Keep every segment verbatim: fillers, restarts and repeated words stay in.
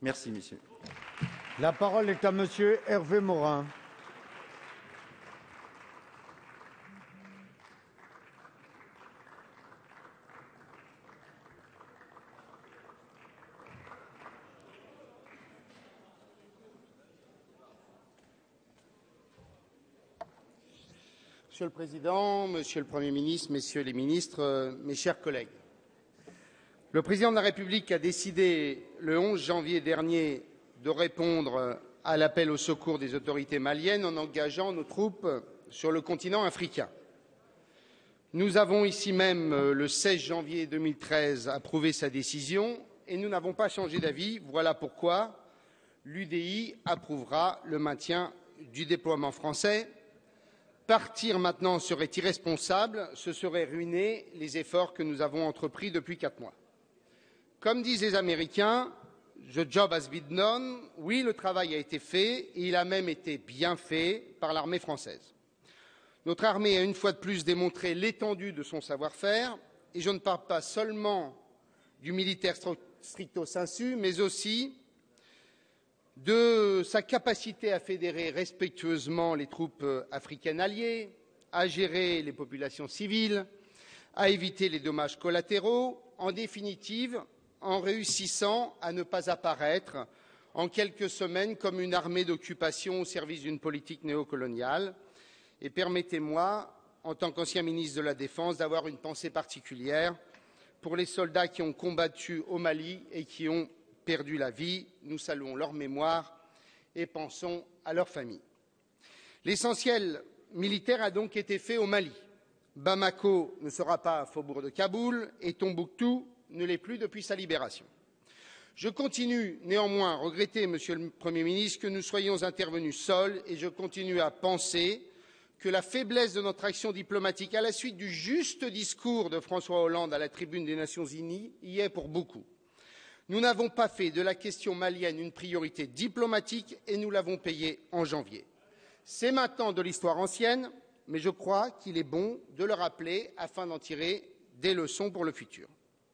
Merci, monsieur. La parole est à monsieur Hervé Morin. Monsieur le Président, Monsieur le Premier ministre, Messieurs les ministres, mes chers collègues, le Président de la République a décidé le onze janvier dernier de répondre à l'appel au secours des autorités maliennes en engageant nos troupes sur le continent africain. Nous avons ici même, le seize janvier deux mille treize, approuvé sa décision et nous n'avons pas changé d'avis. Voilà pourquoi l'U D I approuvera le maintien du déploiement français. Partir maintenant serait irresponsable, ce serait ruiner les efforts que nous avons entrepris depuis quatre mois. Comme disent les Américains, the job has been done. Oui, le travail a été fait et il a même été bien fait par l'armée française. Notre armée a une fois de plus démontré l'étendue de son savoir-faire et je ne parle pas seulement du militaire stricto sensu, mais aussi de sa capacité à fédérer respectueusement les troupes africaines alliées, à gérer les populations civiles, à éviter les dommages collatéraux, en définitive, en réussissant à ne pas apparaître en quelques semaines comme une armée d'occupation au service d'une politique néocoloniale. Et permettez-moi, en tant qu'ancien ministre de la Défense, d'avoir une pensée particulière pour les soldats qui ont combattu au Mali et qui ont perdu la vie. Nous saluons leur mémoire et pensons à leurs familles. L'essentiel militaire a donc été fait au Mali. Bamako ne sera pas faubourg de Kaboul et Tombouctou ne l'est plus depuis sa libération. Je continue néanmoins à regretter, Monsieur le Premier ministre, que nous soyons intervenus seuls et je continue à penser que la faiblesse de notre action diplomatique à la suite du juste discours de François Hollande à la tribune des Nations Unies y est pour beaucoup. Nous n'avons pas fait de la question malienne une priorité diplomatique et nous l'avons payé en janvier. C'est maintenant de l'histoire ancienne, mais je crois qu'il est bon de le rappeler afin d'en tirer des leçons pour le futur.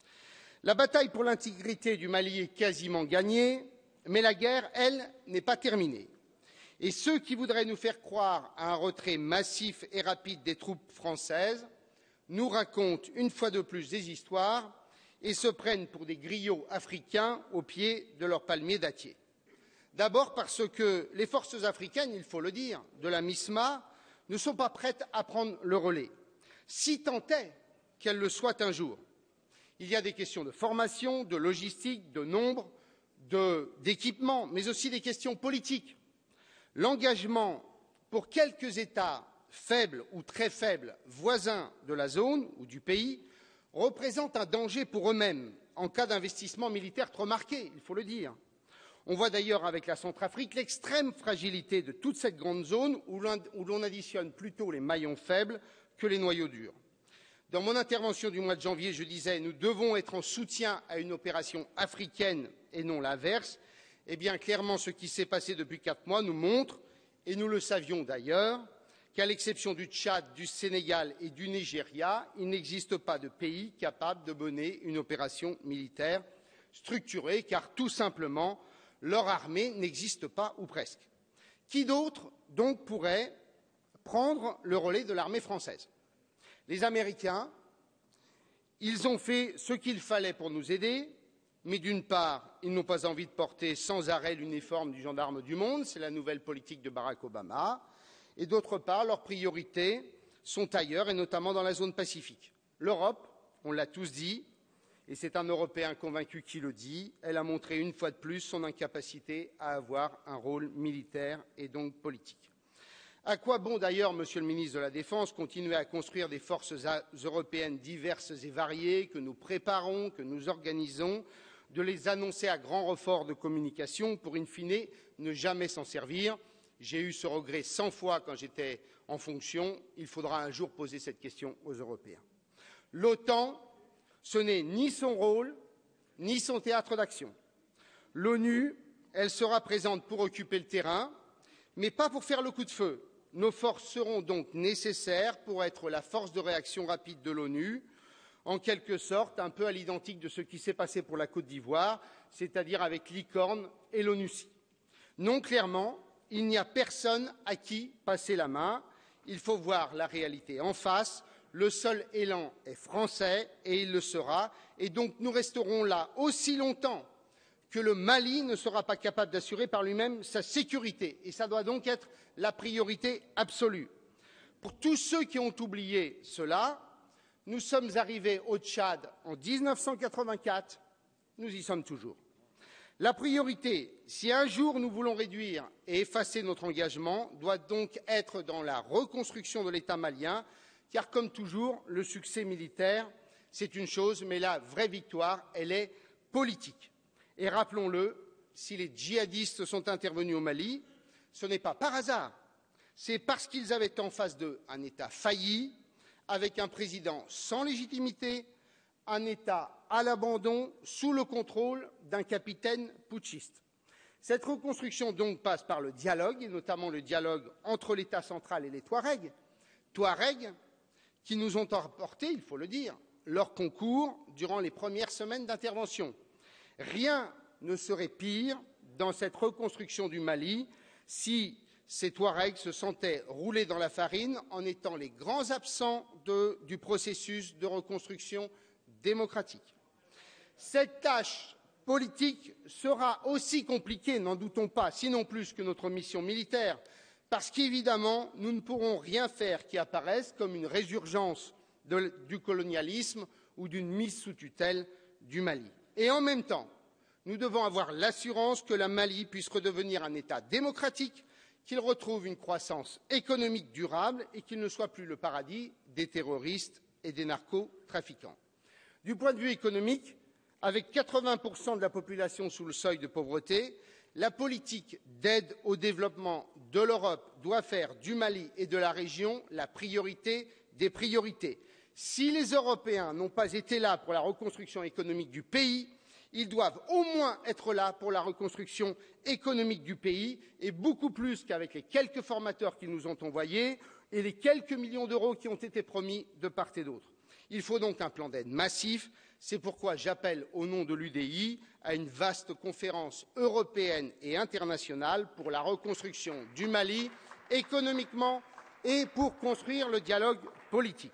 La bataille pour l'intégrité du Mali est quasiment gagnée, mais la guerre, elle, n'est pas terminée. Et ceux qui voudraient nous faire croire à un retrait massif et rapide des troupes françaises nous racontent une fois de plus des histoires et se prennent pour des griots africains au pied de leurs palmiers dattiers. D'abord parce que les forces africaines, il faut le dire, de la MISMA ne sont pas prêtes à prendre le relais, si tant est qu'elles le soient un jour. Il y a des questions de formation, de logistique, de nombre, d'équipement, mais aussi des questions politiques. L'engagement pour quelques États faibles ou très faibles, voisins de la zone ou du pays, représente un danger pour eux-mêmes en cas d'investissement militaire trop marqué, il faut le dire. On voit d'ailleurs avec la Centrafrique l'extrême fragilité de toute cette grande zone où l'on additionne plutôt les maillons faibles que les noyaux durs. Dans mon intervention du mois de janvier, je disais nous devons être en soutien à une opération africaine et non l'inverse. Eh bien, clairement, ce qui s'est passé depuis quatre mois nous montre, et nous le savions d'ailleurs, qu'à l'exception du Tchad, du Sénégal et du Nigeria, il n'existe pas de pays capable de mener une opération militaire structurée, car tout simplement, leur armée n'existe pas ou presque. Qui d'autre donc pourrait prendre le relais de l'armée française? Les Américains, ils ont fait ce qu'il fallait pour nous aider, mais d'une part, ils n'ont pas envie de porter sans arrêt l'uniforme du gendarme du monde, c'est la nouvelle politique de Barack Obama, et d'autre part, leurs priorités sont ailleurs, et notamment dans la zone Pacifique. L'Europe, on l'a tous dit, et c'est un Européen convaincu qui le dit, elle a montré une fois de plus son incapacité à avoir un rôle militaire et donc politique. À quoi bon d'ailleurs, Monsieur le ministre de la Défense, continuer à construire des forces européennes diverses et variées que nous préparons, que nous organisons, de les annoncer à grand renfort de communication pour, in fine, ne jamais s'en servir? J'ai eu ce regret cent fois quand j'étais en fonction. Il faudra un jour poser cette question aux Européens. L'OTAN, ce n'est ni son rôle, ni son théâtre d'action. L'ONU, elle sera présente pour occuper le terrain, mais pas pour faire le coup de feu. Nos forces seront donc nécessaires pour être la force de réaction rapide de l'ONU, en quelque sorte un peu à l'identique de ce qui s'est passé pour la Côte d'Ivoire, c'est-à-dire avec l'Icorne et l'ONUCI. Non, clairement, il n'y a personne à qui passer la main. Il faut voir la réalité en face. Le seul élan est français et il le sera. Et donc nous resterons là aussi longtemps que le Mali ne sera pas capable d'assurer par lui-même sa sécurité. Et ça doit donc être la priorité absolue. Pour tous ceux qui ont oublié cela, nous sommes arrivés au Tchad en mille neuf cent quatre-vingt-quatre, nous y sommes toujours. La priorité, si un jour nous voulons réduire et effacer notre engagement, doit donc être dans la reconstruction de l'État malien, car comme toujours, le succès militaire, c'est une chose, mais la vraie victoire, elle est politique. Et rappelons-le, si les djihadistes sont intervenus au Mali, ce n'est pas par hasard, c'est parce qu'ils avaient en face d'eux un État failli, avec un président sans légitimité, un État à l'abandon, sous le contrôle d'un capitaine putschiste. Cette reconstruction donc passe par le dialogue, et notamment le dialogue entre l'État central et les Touaregs, Touaregs qui nous ont apporté, il faut le dire, leur concours durant les premières semaines d'intervention. Rien ne serait pire dans cette reconstruction du Mali si ces Touaregs se sentaient roulés dans la farine en étant les grands absents de, du processus de reconstruction démocratique. Cette tâche politique sera aussi compliquée, n'en doutons pas, sinon plus que notre mission militaire, parce qu'évidemment, nous ne pourrons rien faire qui apparaisse comme une résurgence de, du colonialisme ou d'une mise sous tutelle du Mali. Et en même temps, nous devons avoir l'assurance que le Mali puisse redevenir un État démocratique, qu'il retrouve une croissance économique durable et qu'il ne soit plus le paradis des terroristes et des narcotrafiquants. Du point de vue économique, avec quatre-vingts pour cent de la population sous le seuil de pauvreté, la politique d'aide au développement de l'Europe doit faire du Mali et de la région la priorité des priorités. Si les Européens n'ont pas été là pour la reconstruction économique du pays, ils doivent au moins être là pour la reconstruction économique du pays, et beaucoup plus qu'avec les quelques formateurs qu'ils nous ont envoyés et les quelques millions d'euros qui ont été promis de part et d'autre. Il faut donc un plan d'aide massif. C'est pourquoi j'appelle au nom de l'U D I à une vaste conférence européenne et internationale pour la reconstruction du Mali économiquement et pour construire le dialogue politique.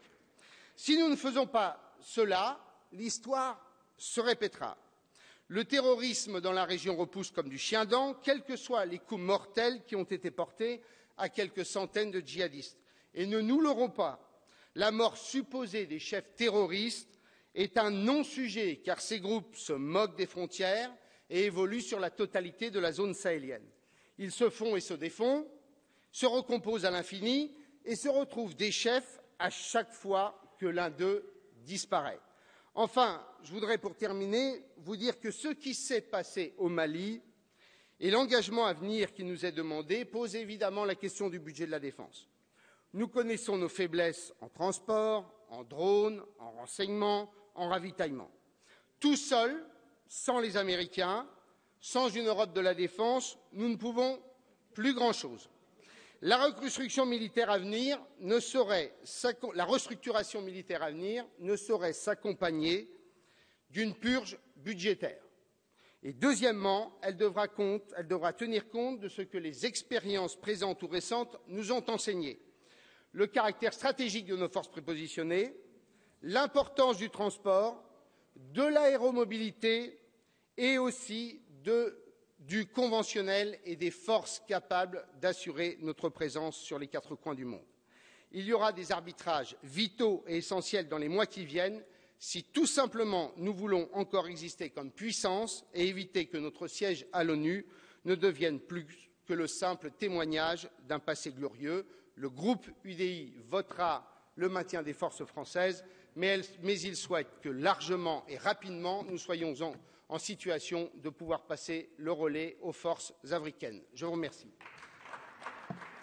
Si nous ne faisons pas cela, l'histoire se répétera. Le terrorisme dans la région repousse comme du chien-dent, quels que soient les coups mortels qui ont été portés à quelques centaines de djihadistes. Et ne nous leurrons pas, la mort supposée des chefs terroristes est un non-sujet, car ces groupes se moquent des frontières et évoluent sur la totalité de la zone sahélienne. Ils se font et se défont, se recomposent à l'infini et se retrouvent des chefs à chaque fois que l'un d'eux disparaît. Enfin, je voudrais pour terminer vous dire que ce qui s'est passé au Mali et l'engagement à venir qui nous est demandé pose évidemment la question du budget de la défense. Nous connaissons nos faiblesses en transport, en drones, en renseignement, en ravitaillement. Tout seuls, sans les Américains, sans une Europe de la défense, nous ne pouvons plus grand-chose. La reconstruction militaire à venir ne saurait, la restructuration militaire à venir ne saurait s'accompagner d'une purge budgétaire. Et deuxièmement, elle devra, compte, elle devra tenir compte de ce que les expériences présentes ou récentes nous ont enseigné. Le caractère stratégique de nos forces prépositionnées, l'importance du transport, de l'aéromobilité et aussi de, du conventionnel et des forces capables d'assurer notre présence sur les quatre coins du monde. Il y aura des arbitrages vitaux et essentiels dans les mois qui viennent si tout simplement nous voulons encore exister comme puissance et éviter que notre siège à l'ONU ne devienne plus que le simple témoignage d'un passé glorieux. Le groupe U D I votera le maintien des forces françaises, mais, elle, mais il souhaite que largement et rapidement nous soyons en, en situation de pouvoir passer le relais aux forces africaines. Je vous remercie.